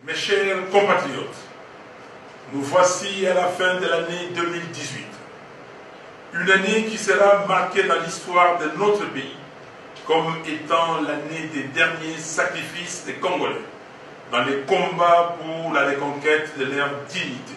Mes chers compatriotes, nous voici à la fin de l'année 2018. Une année qui sera marquée dans l'histoire de notre pays comme étant l'année des derniers sacrifices des Congolais dans les combats pour la reconquête de leur dignité.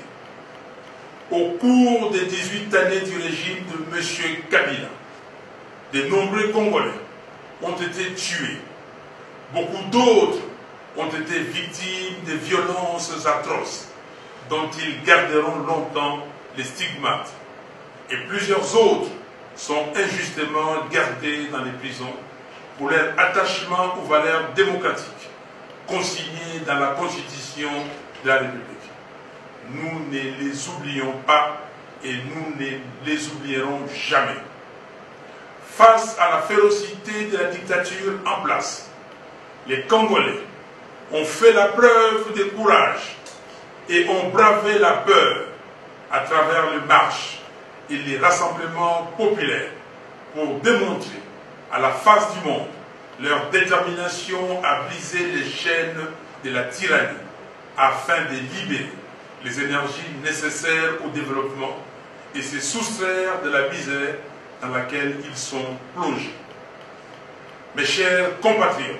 Au cours des 18 années du régime de M. Kabila, de nombreux Congolais ont été tués. Beaucoup d'autres ont été victimes de violences atroces dont ils garderont longtemps les stigmates. Et plusieurs autres sont injustement gardés dans les prisons pour leur attachement aux valeurs démocratiques consignées dans la Constitution de la République. Nous ne les oublions pas et nous ne les oublierons jamais. Face à la férocité de la dictature en place, les Congolais ont fait la preuve de courage et ont bravé la peur à travers les marches et les rassemblements populaires pour démontrer à la face du monde leur détermination à briser les chaînes de la tyrannie afin de libérer les énergies nécessaires au développement et se soustraire de la misère dans laquelle ils sont plongés. Mes chers compatriotes,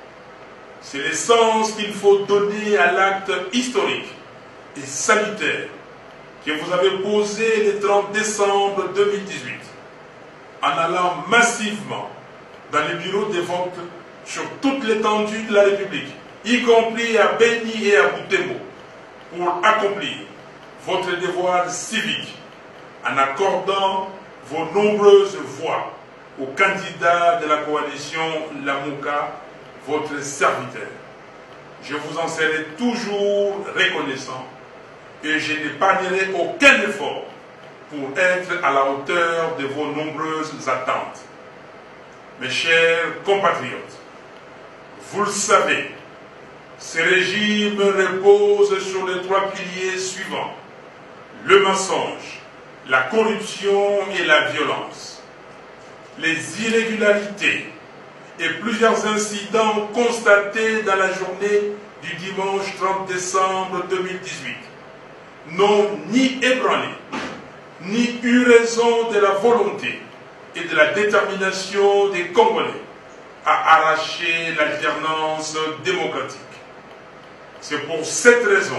c'est le sens qu'il faut donner à l'acte historique et salutaire que vous avez posé le 30 décembre 2018 en allant massivement dans les bureaux de vote sur toute l'étendue de la République, y compris à Beni et à Butembo, pour accomplir votre devoir civique en accordant vos nombreuses voix aux candidats de la coalition Lamuka, votre serviteur. Je vous en serai toujours reconnaissant et je n'épargnerai aucun effort pour être à la hauteur de vos nombreuses attentes. Mes chers compatriotes, vous le savez, ce régime repose sur les trois piliers suivants: le mensonge, la corruption et la violence. Les irrégularités et plusieurs incidents constatés dans la journée du dimanche 30 décembre 2018 n'ont ni ébranlé, ni eu raison de la volonté et de la détermination des Congolais à arracher l'alternance démocratique. C'est pour cette raison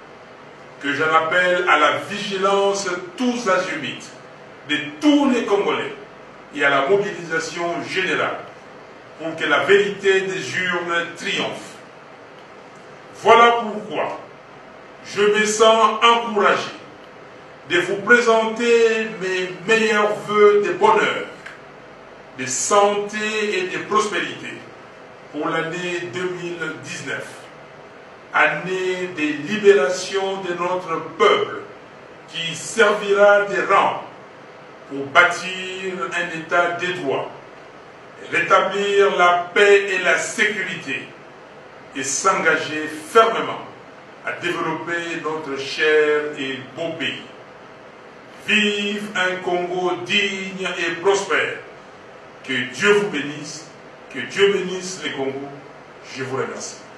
que j'en appelle à la vigilance tous azimuts de tous les Congolais et à la mobilisation générale pour que la vérité des urnes triomphe. Voilà pourquoi je me sens encouragé de vous présenter mes meilleurs vœux de bonheur, de santé et de prospérité pour l'année 2019, année de libération de notre peuple qui servira de rang pour bâtir un état de droit, rétablir la paix et la sécurité et s'engager fermement à développer notre cher et beau pays. Vive un Congo digne et prospère. Que Dieu vous bénisse, que Dieu bénisse le Congo. Je vous remercie.